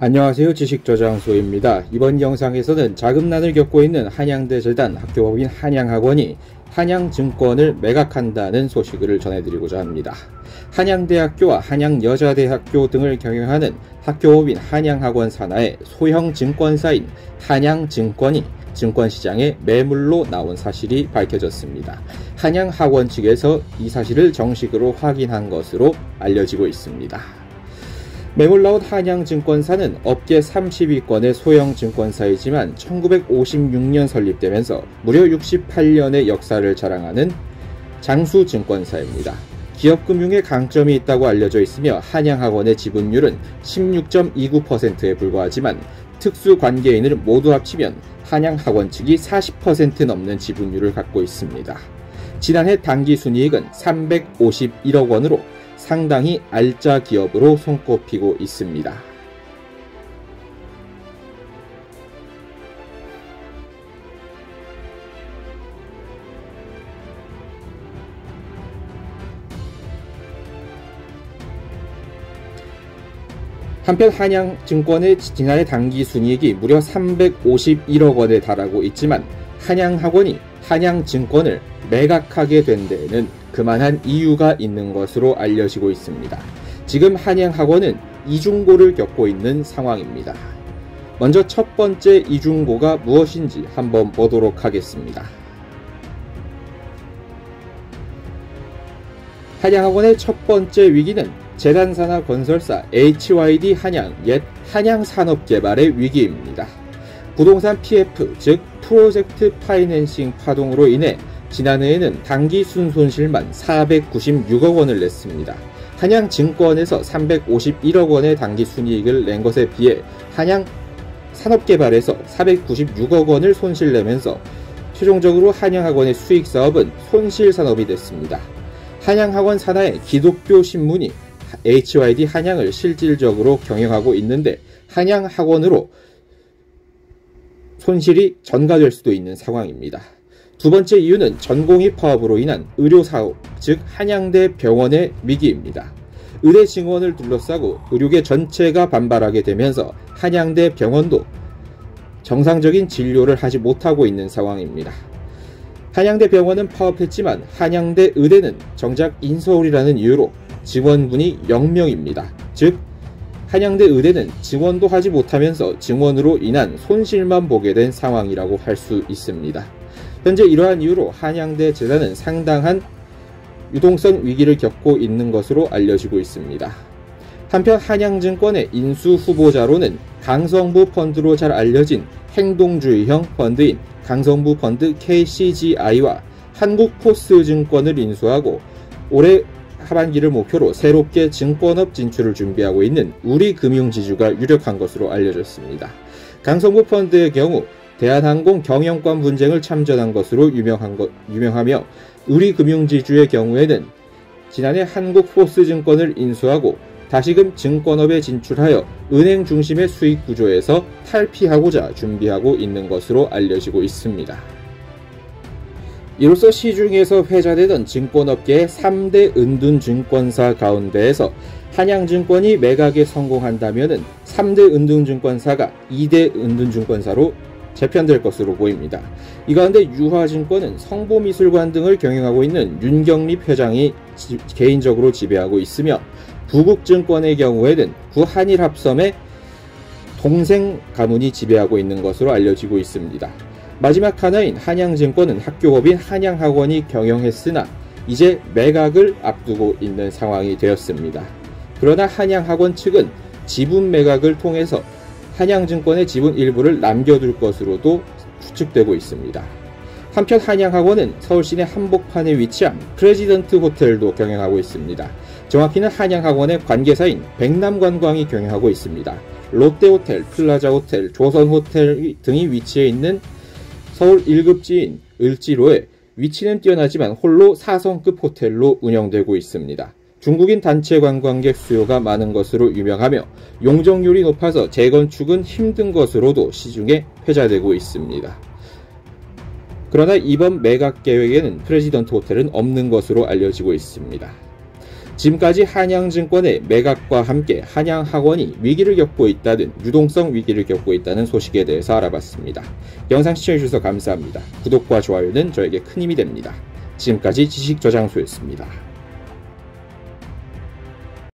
안녕하세요. 지식저장소입니다. 이번 영상에서는 자금난을 겪고 있는 한양대재단 학교법인 한양학원이 한양증권을 매각한다는 소식을 전해드리고자 합니다. 한양대학교와 한양여자대학교 등을 경영하는 학교법인 한양학원 산하의 소형 증권사인 한양증권이 증권시장에 매물로 나온 사실이 밝혀졌습니다. 한양학원 측에서 이 사실을 정식으로 확인한 것으로 알려지고 있습니다. 매물 나온 한양증권사는 업계 30위권의 소형 증권사이지만 1956년 설립되면서 무려 68년의 역사를 자랑하는 장수증권사입니다. 기업금융에 강점이 있다고 알려져 있으며 한양학원의 지분율은 16.29%에 불과하지만 특수관계인을 모두 합치면 한양학원 측이 40% 넘는 지분율을 갖고 있습니다. 지난해 당기순이익은 351억 원으로 상당히 알짜 기업으로 손꼽히고 있습니다. 한편 한양증권의 지난해 당기순이익이 무려 351억 원에 달하고 있지만 한양학원이 한양증권을 매각하게 된 데에는 그만한 이유가 있는 것으로 알려지고 있습니다. 지금 한양학원은 이중고를 겪고 있는 상황입니다. 먼저 첫 번째 이중고가 무엇인지 한번 보도록 하겠습니다. 한양학원의 첫 번째 위기는 재단사나 건설사 HYD 한양 옛 한양산업개발의 위기입니다. 부동산 PF 즉 프로젝트 파이낸싱 파동으로 인해 지난해에는 당기순 손실만 496억 원을 냈습니다. 한양증권에서 351억 원의 당기순이익을 낸 것에 비해 한양산업개발에서 496억 원을 손실내면서 최종적으로 한양학원의 수익사업은 손실산업이 됐습니다. 한양학원 산하의 기독교 신문이 HYD 한양을 실질적으로 경영하고 있는데 한양학원으로 손실이 전가될 수도 있는 상황입니다. 두 번째 이유는 전공의 파업으로 인한 의료사업, 즉 한양대 병원의 위기입니다. 의대 증원을 둘러싸고 의료계 전체가 반발하게 되면서 한양대 병원도 정상적인 진료를 하지 못하고 있는 상황입니다. 한양대 병원은 파업했지만 한양대 의대는 정작 인서울이라는 이유로 증원군이 0명입니다. 즉 한양대 의대는 증원도 하지 못하면서 증원으로 인한 손실만 보게 된 상황이라고 할 수 있습니다. 현재 이러한 이유로 한양대 재단은 상당한 유동성 위기를 겪고 있는 것으로 알려지고 있습니다. 한편 한양증권의 인수 후보자로는 강성부 펀드로 잘 알려진 행동주의형 펀드인 강성부 펀드 KCGI와 한국포스증권을 인수하고 올해 하반기를 목표로 새롭게 증권업 진출을 준비하고 있는 우리금융지주가 유력한 것으로 알려졌습니다. 강성부 펀드의 경우 대한항공 경영권 분쟁을 참전한 것으로 유명하며 우리금융지주의 경우에는 지난해 한국포스증권을 인수하고 다시금 증권업에 진출하여 은행 중심의 수익 구조에서 탈피하고자 준비하고 있는 것으로 알려지고 있습니다. 이로써 시중에서 회자되던 증권업계의 3대 은둔증권사 가운데에서 한양증권이 매각에 성공한다면 3대 은둔증권사가 2대 은둔증권사로 재편될 것으로 보입니다. 이 가운데 유화증권은 성보미술관 등을 경영하고 있는 윤경립 회장이 개인적으로 지배하고 있으며 부국증권의 경우에는 구한일합섬의 동생 가문이 지배하고 있는 것으로 알려지고 있습니다. 마지막 하나인 한양증권은 학교법인 한양학원이 경영했으나 이제 매각을 앞두고 있는 상황이 되었습니다. 그러나 한양학원 측은 지분 매각을 통해서 한양증권의 지분 일부를 남겨둘 것으로도 추측되고 있습니다. 한편 한양학원은 서울 시내 한복판에 위치한 프레지던트 호텔도 경영하고 있습니다. 정확히는 한양학원의 관계사인 백남관광이 경영하고 있습니다. 롯데호텔, 플라자호텔, 조선호텔 등이 위치해 있는 서울 1급지인 을지로에 위치는 뛰어나지만 홀로 4성급 호텔로 운영되고 있습니다. 중국인 단체 관광객 수요가 많은 것으로 유명하며 용적률이 높아서 재건축은 힘든 것으로도 시중에 회자되고 있습니다. 그러나 이번 매각 계획에는 프레지던트 호텔은 없는 것으로 알려지고 있습니다. 지금까지 한양증권의 매각과 함께 한양학원이 위기를 겪고 있다는 유동성 위기를 겪고 있다는 소식에 대해서 알아봤습니다. 영상 시청해주셔서 감사합니다. 구독과 좋아요는 저에게 큰 힘이 됩니다. 지금까지 지식저장소였습니다.